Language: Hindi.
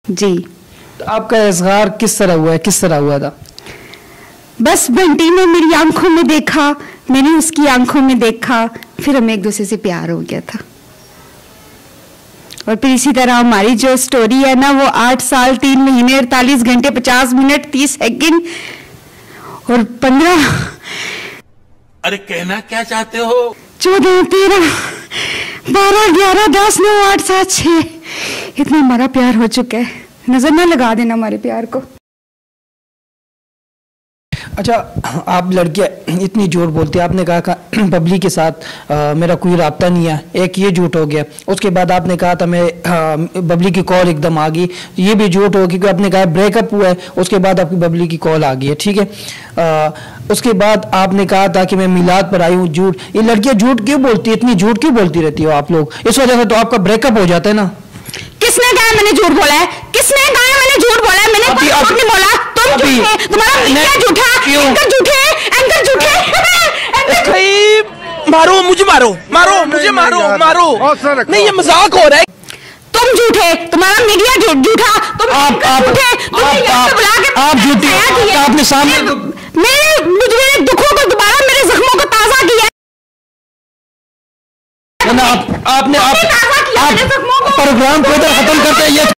जी। तो आपका इज़हार किस तरह हुआ है, किस तरह हुआ था? बस बंटी ने मेरी आंखों में देखा, मैंने उसकी आंखों में देखा, फिर हमें एक दूसरे से प्यार हो गया था। और फिर इसी तरह हमारी जो स्टोरी है ना, वो 8 साल 3 महीने 48 घंटे 50 मिनट 30 सेकंड और 15। अरे कहना क्या चाहते हो? 14 13 12 11 10 9 8 7 6 इतना हमारा प्यार हो चुका है। नजर ना लगा देना हमारे प्यार को। अच्छा, आप लड़कियां इतनी झूठ बोलती है। आपने कहा पब्लिक के साथ मेरा कोई राब्ता नहीं है, एक ये झूठ हो गया। उसके बाद आपने कहा था मैं बबली की कॉल एकदम आ गई, ये भी झूठ हो, क्योंकि आपने कहा ब्रेकअप हुआ है, उसके बाद आपकी बबली की कॉल आ गई है, ठीक है। उसके बाद आपने कहा था कि मैं मिलाद पर आई हूँ, झूठ। ये लड़कियां झूठ क्यों बोलती है, इतनी झूठ क्यों बोलती रहती हो आप लोग? इस वजह से तो आपका ब्रेकअप हो जाता है ना। किसने कहा मैंने झूठ बोला है? किसने कहा मैंने झूठ बोला है? मैंने कोई झूठ नहीं बोला। तुम झूठे, तुम्हारा मीडिया झूठा, एंकर झूठे, एंकर झूठे। मारो मुझे, मारो मारो मुझे, मारो मारो। नहीं, ये मजाक हो रहा है। तुम झूठे, तुम्हारा मीडिया झूठा, तुम झूठे, आप झूठे। आपने सामने मेरे दुखों को दोबारा, मेरे जख्मों को ताजा किया। आपने प्रोग्राम को खत्म करते हैं।